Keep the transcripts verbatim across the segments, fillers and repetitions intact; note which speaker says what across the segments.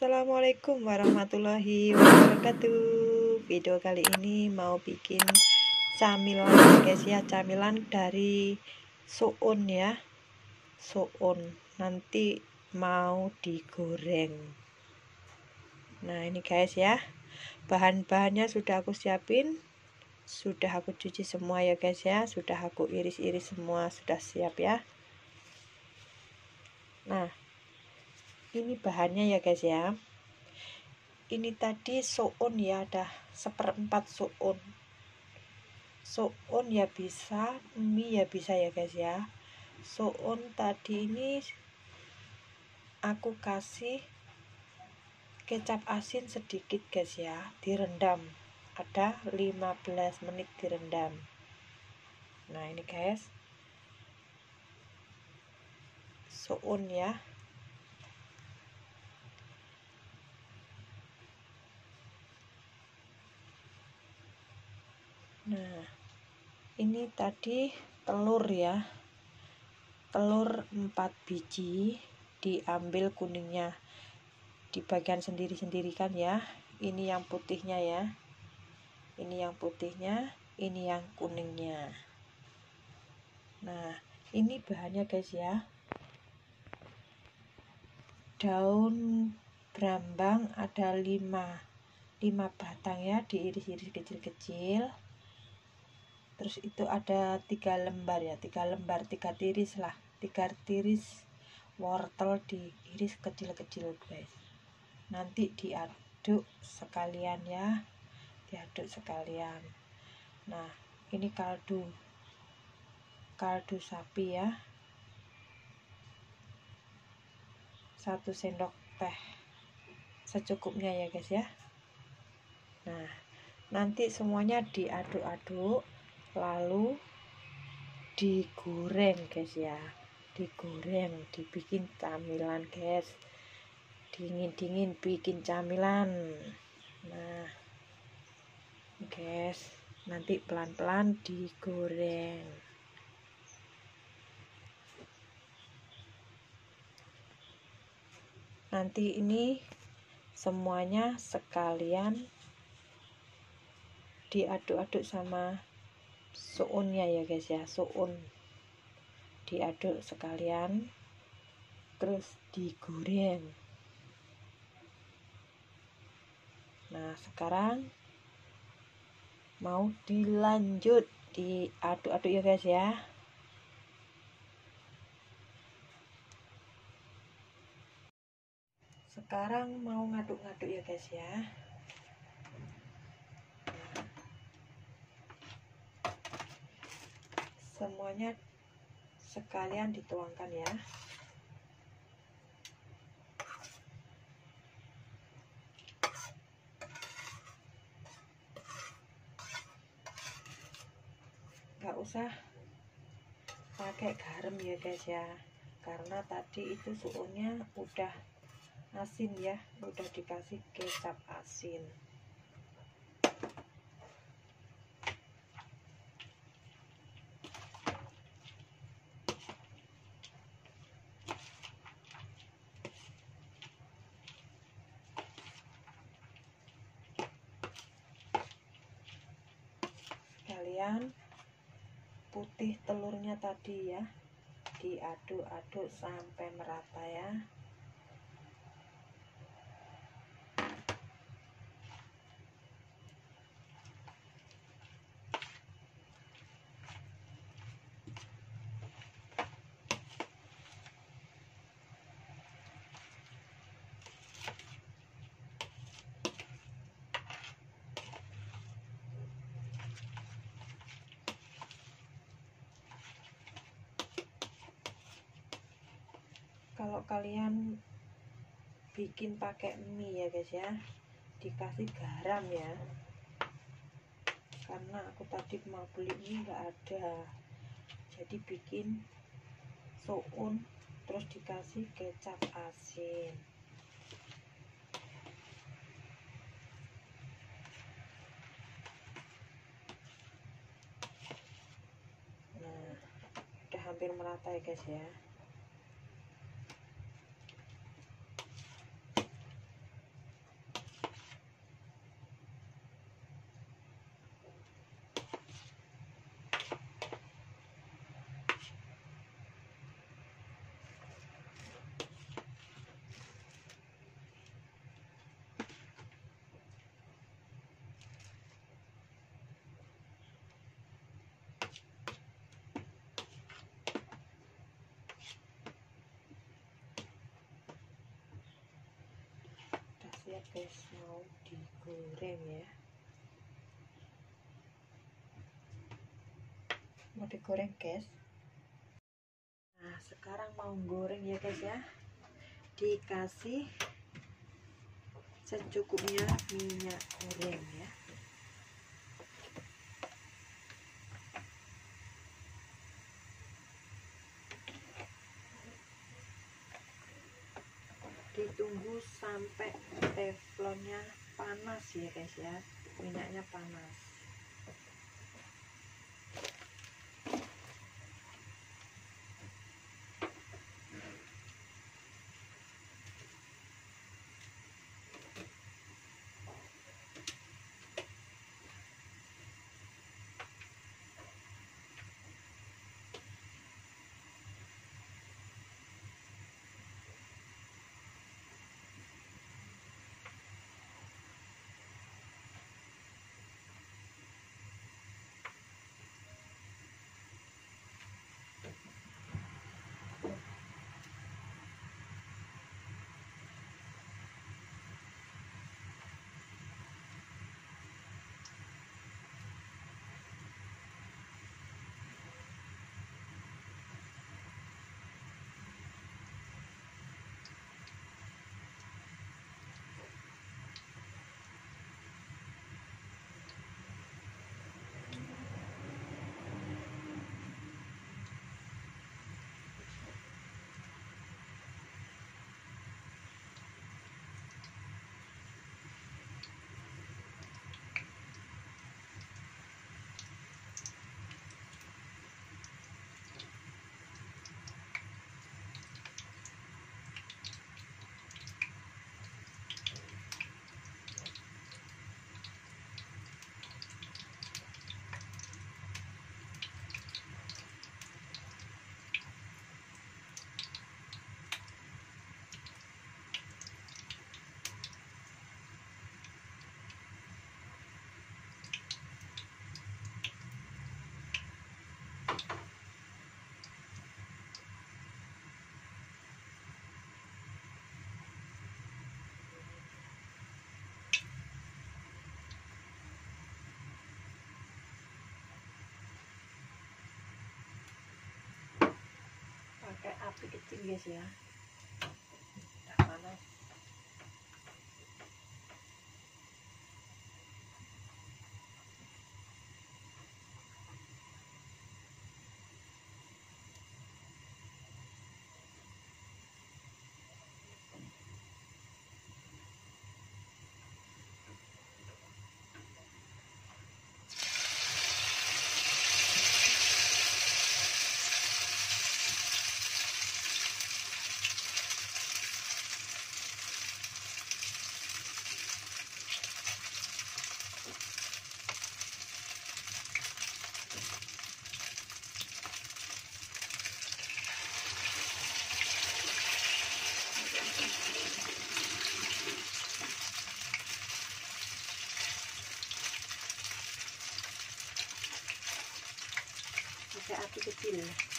Speaker 1: Assalamualaikum warahmatullahi wabarakatuh. Video kali ini mau bikin camilan ya guys ya, camilan dari soun ya, soun nanti mau digoreng. Nah ini guys ya, bahan-bahannya sudah aku siapin, sudah aku cuci semua ya guys ya, sudah aku iris-iris semua, sudah siap ya. Nah ini bahannya ya guys ya. Ini tadi soun ya, ada seperempat soun. Soun ya bisa, mie ya bisa ya guys ya. Soun tadi ini aku kasih kecap asin sedikit guys ya, direndam. Ada lima belas menit direndam. Nah ini guys, soun ya. Nah ini tadi telur ya, telur empat biji, diambil kuningnya, di bagian sendiri-sendiri kan ya. Ini yang putihnya ya, ini yang putihnya, ini yang kuningnya. Nah ini bahannya guys ya, daun brambang ada lima lima batang ya, diiris-iris kecil-kecil. Terus itu ada tiga lembar ya, tiga lembar, tiga tiris lah, tiga tiris wortel diiris kecil-kecil guys. Nanti diaduk sekalian ya, diaduk sekalian. Nah ini kaldu, kaldu sapi ya, satu sendok teh, secukupnya ya guys ya. Nah nanti semuanya diaduk-aduk, lalu digoreng guys ya, digoreng, dibikin camilan guys, dingin-dingin bikin camilan. Nah guys, nanti pelan-pelan digoreng. Nanti ini semuanya sekalian diaduk-aduk sama sounnya ya guys ya, soun diaduk sekalian terus digoreng. Nah sekarang mau dilanjut diaduk-aduk ya guys ya. Sekarang mau ngaduk-ngaduk ya guys ya. Semuanya sekalian dituangkan ya. Gak usah pakai garam ya guys ya, karena tadi itu suunnya udah asin ya, udah dikasih kecap asin. Kalian putih telurnya tadi ya, diaduk-aduk sampai merata ya. Kalau kalian bikin pakai mie ya guys ya, dikasih garam ya, karena aku tadi mau beli mie nggak ada, jadi bikin soun terus dikasih kecap asin. Nah udah hampir merata ya guys ya. guys, mau digoreng ya, mau digoreng guys. Nah sekarang mau goreng ya guys ya, dikasih secukupnya minyak goreng ya. Ditunggu sampai teflonnya panas ya guys ya, minyaknya panas. Pakai api kecil guys ya, udah panas. Pakai api kecil.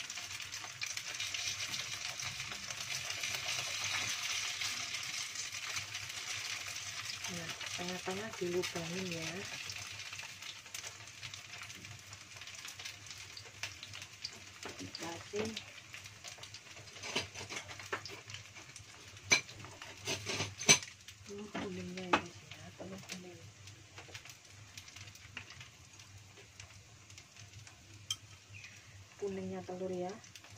Speaker 1: Nah, tengah-tengah dilubangin ya. Dikasih telur kuningnya ya guys ya, telur kuning. Kuningnya telur ya.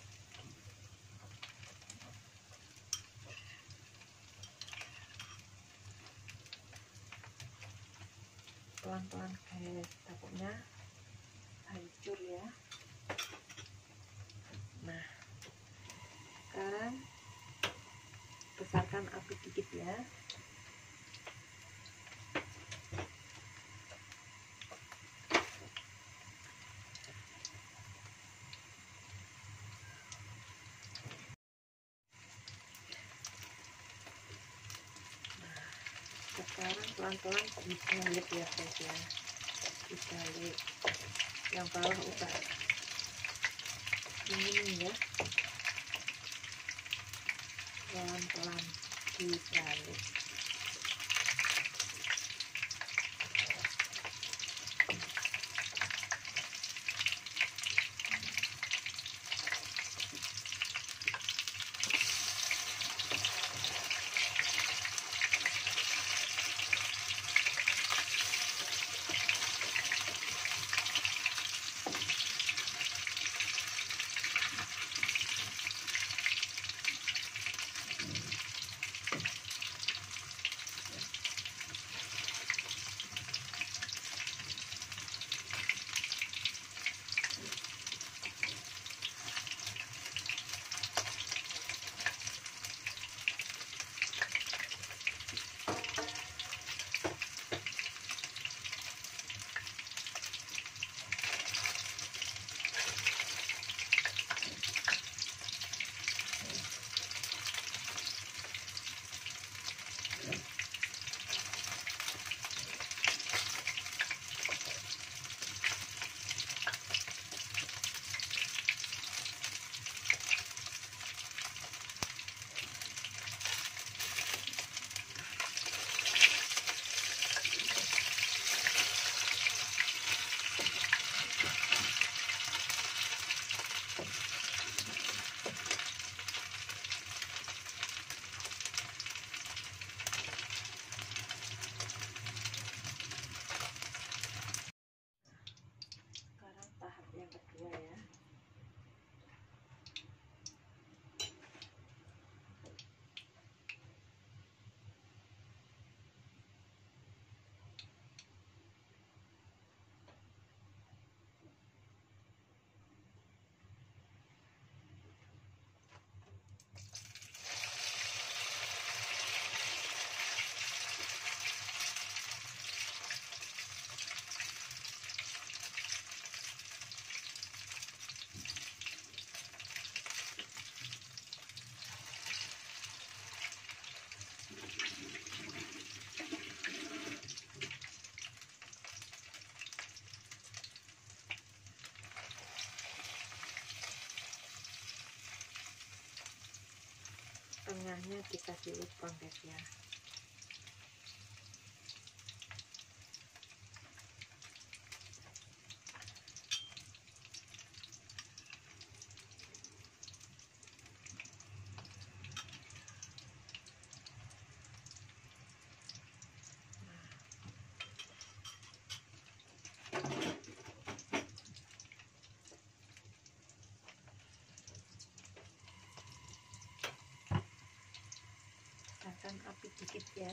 Speaker 1: Pelan-pelan guys, takutnya hancur ya. Nah sekarang besarkan api dikit ya. Sekarang pelan-pelan dibalik ya guys ya, dibalik. Yang bawah udah ini ya, pelan-pelan dibalik. tengahnya dikasih lubang guys ya. Akan api dikit ya.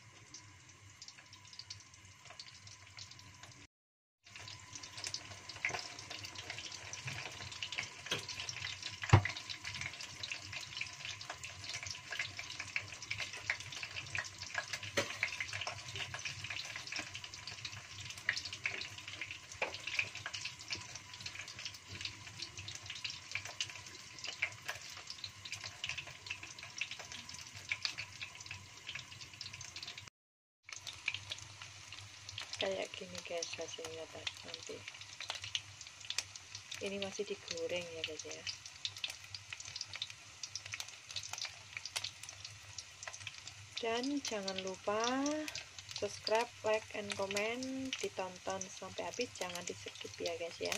Speaker 1: Kayak gini guys hasilnya nanti. Ini masih digoreng ya guys ya. Dan jangan lupa subscribe, like, and comment, ditonton sampai habis, jangan di skip ya guys ya.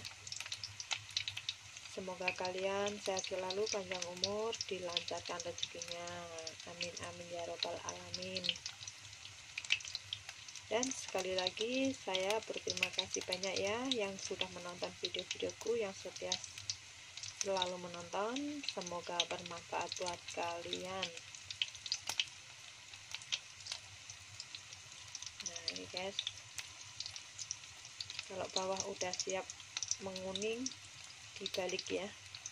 Speaker 1: Semoga kalian sehat selalu, panjang umur, dilancarkan rezekinya, amin amin ya robbal alamin. Dan sekali lagi saya berterima kasih banyak ya yang sudah menonton video-videoku, yang setia selalu menonton. Semoga bermanfaat buat kalian. Nah ini guys, kalau bawah udah siap menguning, dibalik ya.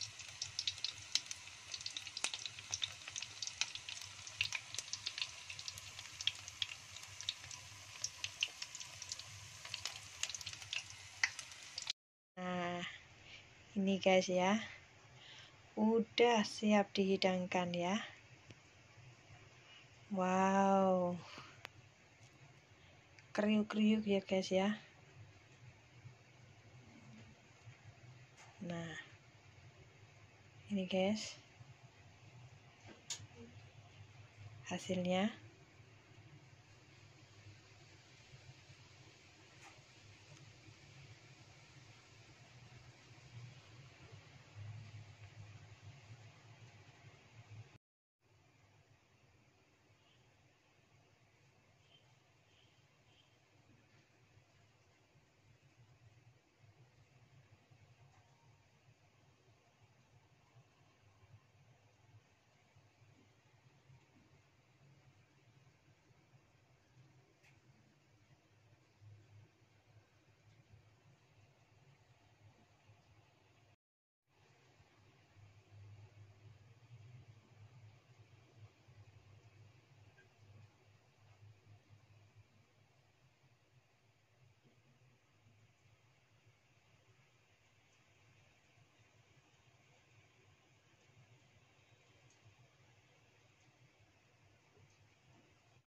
Speaker 1: Nah ini guys ya, udah siap dihidangkan ya. Wow, kriuk-kriuk ya guys ya. Nah ini guys hasilnya.